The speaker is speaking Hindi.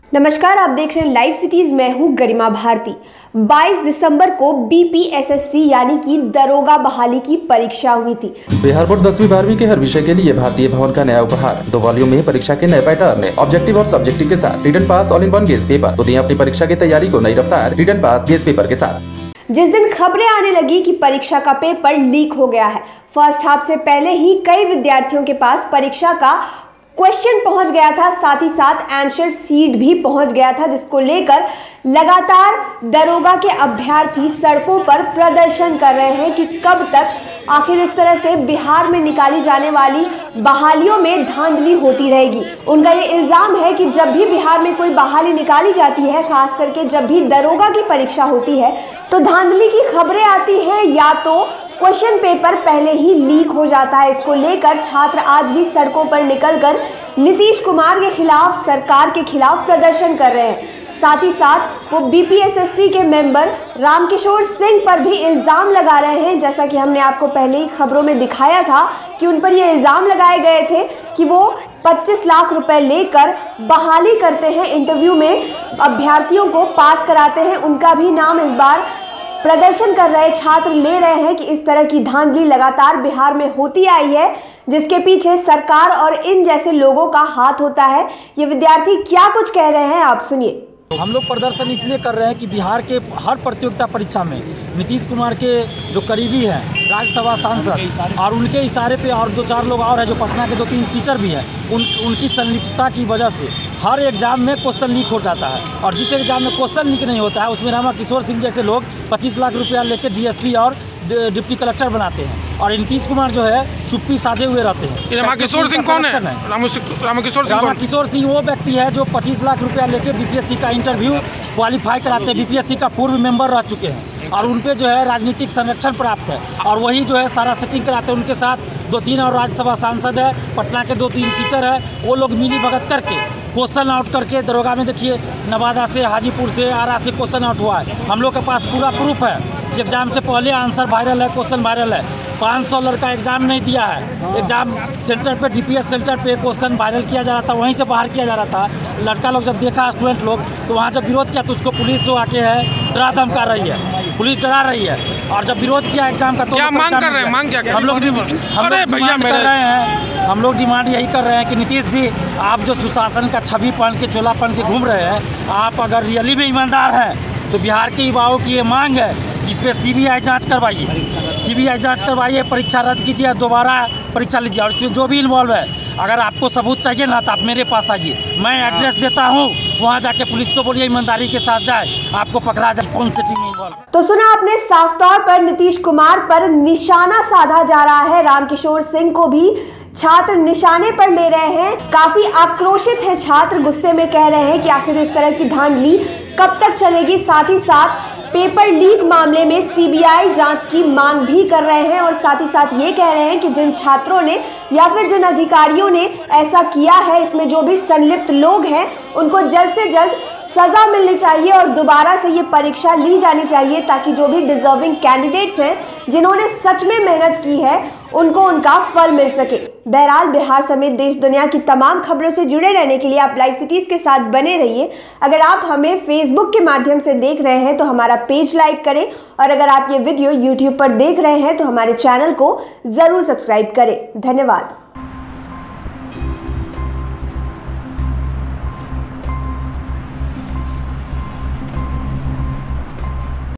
नमस्कार, आप देख रहे हैं लाइव सिटीज। मैं हूं गरिमा भारती। 22 दिसंबर को बीपीएसएससी यानी कि दरोगा बहाली की परीक्षा हुई थी। बिहार बोर्ड 10वीं 12वीं के हर विषय के लिए भारतीय भवन का नया उपहार 2 वॉल्यूम में परीक्षा के नए पैटर्न, ऑब्जेक्टिव और सब्जेक्टिव के साथ रिटन पास all in one guess paper. तो दिए अपनी परीक्षा की तैयारी को नई रफ्तार रिटन पास गेस पेपर के साथ। जिस दिन खबरें आने लगी कि परीक्षा का पेपर लीक हो गया है, फर्स्ट हाफ से पहले ही कई विद्यार्थियों के पास परीक्षा का क्वेश्चन पहुंच गया था, साथ ही साथ आंसर शीट भी पहुंच गया था, जिसको लेकर लगातार दरोगा के अभ्यर्थी सड़कों पर प्रदर्शन कर रहे हैं कि कब तक आखिर इस तरह से बिहार में निकाली जाने वाली बहालियों में धांधली होती रहेगी। उनका ये इल्जाम है कि जब भी बिहार में कोई बहाली निकाली जाती है, खास करके जब भी दरोगा की परीक्षा होती है, तो धांधली की खबरें आती हैं या तो क्वेश्चन पेपर पहले ही लीक हो जाता है। इसको लेकर छात्र आज भी सड़कों पर निकलकर नीतीश कुमार के खिलाफ, सरकार के खिलाफ प्रदर्शन कर रहे हैं। साथ ही साथ वो बीपीएसएससी के मेंबर रामकिशोर सिंह पर भी इल्ज़ाम लगा रहे हैं, जैसा कि हमने आपको पहले ही खबरों में दिखाया था कि उन पर ये इल्ज़ाम लगाए गए थे कि वो 25 लाख रुपए लेकर बहाली करते हैं, इंटरव्यू में अभ्यर्थियों को पास कराते हैं। उनका भी नाम इस बार प्रदर्शन कर रहे छात्र ले रहे हैं कि इस तरह की धांधली लगातार बिहार में होती आई है, जिसके पीछे सरकार और इन जैसे लोगों का हाथ होता है। ये विद्यार्थी क्या कुछ कह रहे हैं, आप सुनिए। हम लोग प्रदर्शन इसलिए कर रहे हैं कि बिहार के हर प्रतियोगिता परीक्षा में नीतीश कुमार के जो करीबी हैं राज्यसभा सांसद और उनके इशारे पे और 2-4 लोग और हैं जो पटना के 2-3 टीचर भी हैं, उनकी संलिप्तता की वजह से हर एग्जाम में क्वेश्चन लीक हो जाता है। और जिस एग्जाम में क्वेश्चन लीक नहीं होता है उसमें रामकिशोर सिंह जैसे लोग 25 लाख रुपया लेकर डीएसपी और डिप्टी कलेक्टर बनाते हैं और नीतीश कुमार जो है चुप्पी साधे हुए रहते हैं। रामकिशोर सिंह कौन है? रामकिशोर सिंह वो व्यक्ति है जो 25 लाख रुपया लेके बीपीएससी का इंटरव्यू क्वालिफाई कराते हैं। बीपीएससी का पूर्व मेंबर रह चुके हैं और उन पे जो है राजनीतिक संरक्षण प्राप्त है और वही जो है सारा सेटिंग कराते हैं। उनके साथ 2-3 और राज्यसभा सांसद है, पटना के 2-3 टीचर है, वो लोग मिली भगत करके क्वेश्चन आउट करके दरोगा में देखिए नवादा से, हाजीपुर से, आरा से क्वेश्चन आउट हुआ है। हम लोग के पास पूरा प्रूफ है। एग्जाम से पहले आंसर वायरल है, क्वेश्चन वायरल है। 500 लड़का एग्जाम नहीं दिया है। एग्जाम सेंटर पे, डीपीएस सेंटर पे क्वेश्चन वायरल किया जा रहा था, वहीं से बाहर किया जा रहा था। लड़का लोग जब देखा, स्टूडेंट लोग, तो वहाँ जब विरोध किया तो उसको पुलिस जो आके है डरा धमका रही है, पुलिस डरा रही है। और जब विरोध किया एग्जाम का तो क्या मांग कर रहे हैं? मांग क्या? हम लोग डिमांड यही कर रहे हैं कि नीतीश जी, आप जो सुशासन का छवि पहन के, चोला पहन के घूम रहे हैं, आप अगर रियली में ईमानदार हैं तो बिहार के युवाओं की ये मांग है, इस पर सीबीआई जांच करवाइए, सीबीआई जांच करवाइए, परीक्षा रद्द कीजिए, दोबारा परीक्षा लीजिए। और इसमें जो भी इन्वॉल्व है, अगर आपको सबूत चाहिए ना तो आप मेरे पास आइए, मैं एड्रेस देता हूँ, वहाँ जाके पुलिस को बोलिए ईमानदारी के साथ जाए, आपको पकड़ा जाए कौन सी टीम में इन्वॉल्व। तो सुना आपने, साफ तौर पर नीतीश कुमार पर निशाना साधा जा रहा है। रामकिशोर सिंह को भी छात्र निशाने पर ले रहे हैं। काफी आक्रोशित है छात्र, गुस्से में कह रहे हैं कि आखिर इस तरह की धांधली कब तक चलेगी। साथ ही साथ पेपर लीक मामले में सीबीआई जांच की मांग भी कर रहे हैं और साथ ही साथ ये कह रहे हैं कि जिन छात्रों ने या फिर जिन अधिकारियों ने ऐसा किया है, इसमें जो भी संलिप्त लोग हैं, उनको जल्द से जल्द सजा मिलनी चाहिए और दोबारा से ये परीक्षा ली जानी चाहिए, ताकि जो भी डिजर्विंग कैंडिडेट्स हैं, जिन्होंने सच में मेहनत की है, उनको उनका फल मिल सके। बहरहाल बिहार समेत देश दुनिया की तमाम खबरों से जुड़े रहने के लिए आप लाइव सिटीज के साथ बने रहिए। अगर आप हमें फेसबुक के माध्यम से देख रहे हैं तो हमारा पेज लाइक करें और अगर आप ये वीडियो यूट्यूब पर देख रहे हैं तो हमारे चैनल को जरूर सब्सक्राइब करें। धन्यवाद।